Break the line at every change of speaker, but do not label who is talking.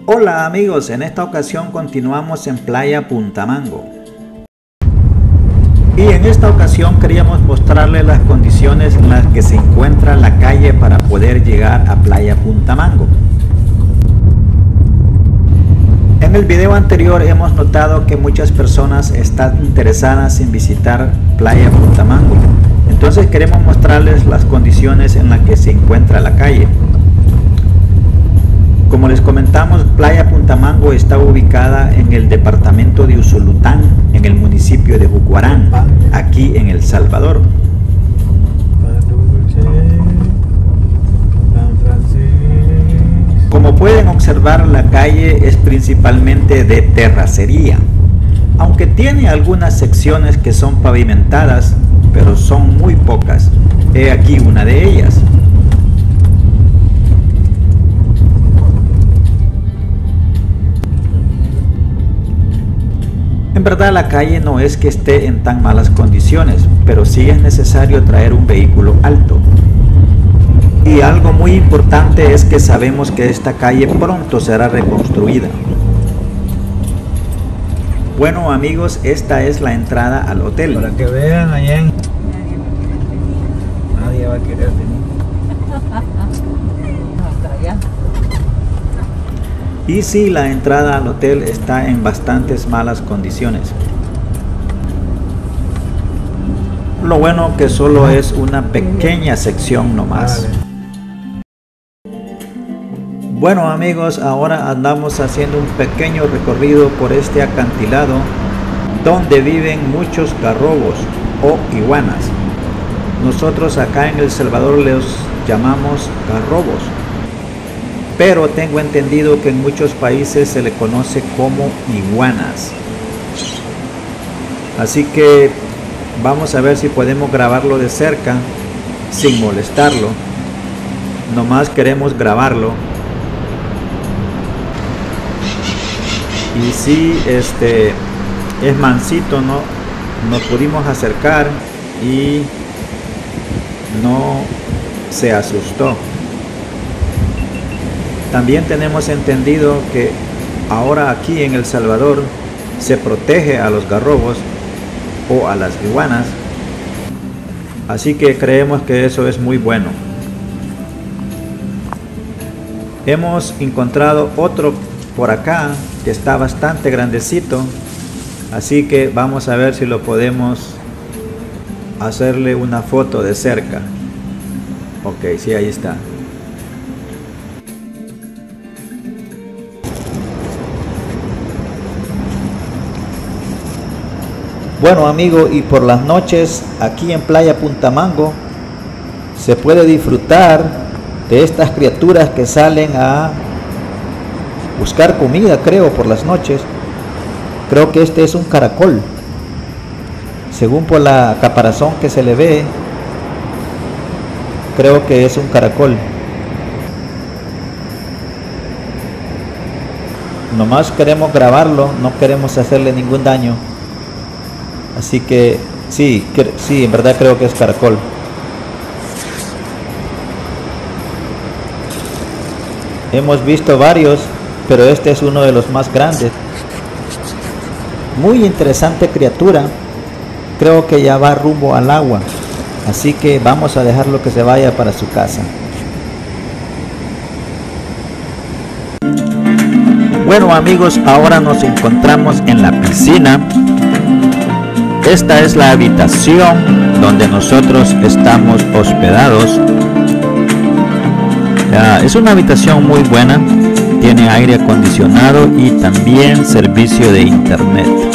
Hola amigos, en esta ocasión continuamos en Playa Punta Mango. Y en esta ocasión queríamos mostrarles las condiciones en las que se encuentra la calle para poder llegar a Playa Punta Mango. En el video anterior hemos notado que muchas personas están interesadas en visitar Playa Punta Mango. Entonces queremos mostrarles las condiciones en las que se encuentra la calle. Como les comentamos, Playa Punta Mango está ubicada en el departamento de Usulután, en el municipio de Jucuarán, aquí en El Salvador. Como pueden observar, la calle es principalmente de terracería, aunque tiene algunas secciones que son pavimentadas, pero son muy pocas. He aquí una de ellas. En verdad la calle no es que esté en tan malas condiciones, pero sí es necesario traer un vehículo alto. Y algo muy importante es que sabemos que esta calle pronto será reconstruida. Bueno amigos, esta es la entrada al hotel.
Para que vean allá nadie va a querer venir.
Hasta allá.
Y sí, la entrada al hotel está en bastantes malas condiciones. Lo bueno que solo es una pequeña sección nomás. Bueno amigos, ahora andamos haciendo un pequeño recorrido por este acantilado donde viven muchos garrobos o iguanas. Nosotros acá en El Salvador les llamamos garrobos, pero tengo entendido que en muchos países se le conoce como iguanas. Así que vamos a ver si podemos grabarlo de cerca sin molestarlo. Nomás queremos grabarlo. Y si es mansito, ¿no? Nos pudimos acercar y no se asustó. También tenemos entendido que ahora aquí en El Salvador se protege a los garrobos o a las iguanas, así que creemos que eso es muy bueno. Hemos encontrado otro por acá que está bastante grandecito, así que vamos a ver si lo podemos hacerle una foto de cerca. Ok, sí, ahí está. Bueno amigo, y por las noches aquí en Playa Punta Mango se puede disfrutar de estas criaturas que salen a buscar comida, creo, por las noches. Creo que este es un caracol, según por la caparazón que se le ve. Creo que es un caracol. Nomás queremos grabarlo, no queremos hacerle ningún daño. Así que sí, en verdad creo que es caracol. Hemos visto varios, pero este es uno de los más grandes. Muy interesante criatura. Creo que ya va rumbo al agua, así que vamos a dejarlo que se vaya para su casa. Bueno amigos, ahora nos encontramos en la piscina. Esta es la habitación donde nosotros estamos hospedados. Es una habitación muy buena, tiene aire acondicionado y también servicio de internet.